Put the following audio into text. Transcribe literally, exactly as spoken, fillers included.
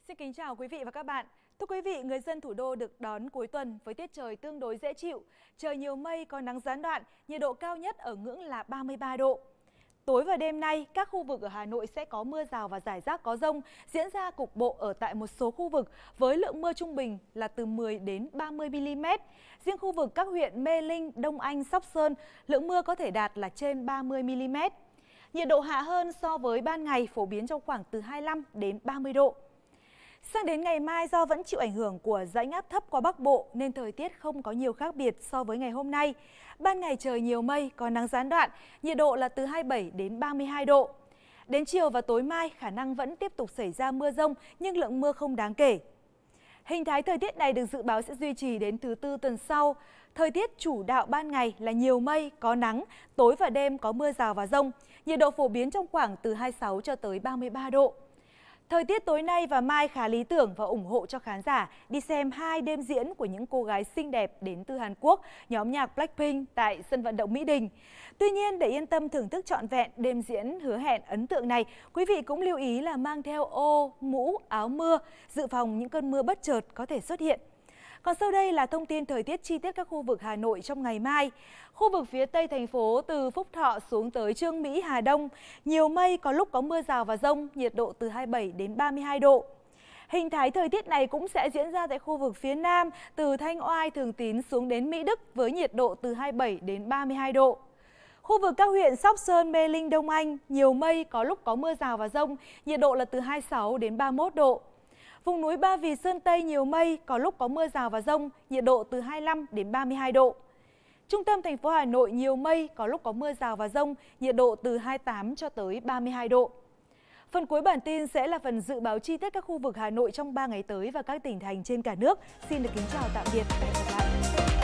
Xin kính chào quý vị và các bạn. Thưa quý vị, người dân thủ đô được đón cuối tuần với tiết trời tương đối dễ chịu. Trời nhiều mây, có nắng gián đoạn, nhiệt độ cao nhất ở ngưỡng là ba mươi ba độ. Tối và đêm nay, các khu vực ở Hà Nội sẽ có mưa rào và rải rác có dông diễn ra cục bộ ở tại một số khu vực với lượng mưa trung bình là từ mười đến ba mươi mi-li-mét. Riêng khu vực các huyện Mê Linh, Đông Anh, Sóc Sơn, lượng mưa có thể đạt là trên ba mươi mi-li-mét. Nhiệt độ hạ hơn so với ban ngày, phổ biến trong khoảng từ hai mươi lăm đến ba mươi độ. Sang đến ngày mai, do vẫn chịu ảnh hưởng của rãnh áp thấp qua Bắc Bộ nên thời tiết không có nhiều khác biệt so với ngày hôm nay. Ban ngày trời nhiều mây, có nắng gián đoạn, nhiệt độ là từ hai mươi bảy đến ba mươi hai độ. Đến chiều và tối mai, khả năng vẫn tiếp tục xảy ra mưa dông nhưng lượng mưa không đáng kể. Hình thái thời tiết này được dự báo sẽ duy trì đến thứ Tư tuần sau. Thời tiết chủ đạo ban ngày là nhiều mây, có nắng, tối và đêm có mưa rào và dông. Nhiệt độ phổ biến trong khoảng từ hai mươi sáu cho tới ba mươi ba độ. Thời tiết tối nay và mai khá lý tưởng và ủng hộ cho khán giả đi xem hai đêm diễn của những cô gái xinh đẹp đến từ Hàn Quốc, nhóm nhạc Blackpink tại sân vận động Mỹ Đình. Tuy nhiên, để yên tâm thưởng thức trọn vẹn đêm diễn hứa hẹn ấn tượng này, quý vị cũng lưu ý là mang theo ô, mũ, áo mưa, dự phòng những cơn mưa bất chợt có thể xuất hiện. Còn sau đây là thông tin thời tiết chi tiết các khu vực Hà Nội trong ngày mai. Khu vực phía Tây thành phố từ Phúc Thọ xuống tới Chương Mỹ, Hà Đông, nhiều mây, có lúc có mưa rào và dông, nhiệt độ từ hai mươi bảy đến ba mươi hai độ. Hình thái thời tiết này cũng sẽ diễn ra tại khu vực phía Nam từ Thanh Oai, Thường Tín xuống đến Mỹ Đức với nhiệt độ từ hai mươi bảy đến ba mươi hai độ. Khu vực các huyện Sóc Sơn, Mê Linh, Đông Anh, nhiều mây, có lúc có mưa rào và dông, nhiệt độ là từ hai mươi sáu đến ba mươi mốt độ. Vùng núi Ba Vì, Sơn Tây nhiều mây, có lúc có mưa rào và dông, nhiệt độ từ hai mươi lăm đến ba mươi hai độ. Trung tâm thành phố Hà Nội nhiều mây, có lúc có mưa rào và dông, nhiệt độ từ hai mươi tám cho tới ba mươi hai độ. Phần cuối bản tin sẽ là phần dự báo chi tiết các khu vực Hà Nội trong ba ngày tới và các tỉnh thành trên cả nước. Xin được kính chào tạm biệt và hẹn gặp lại.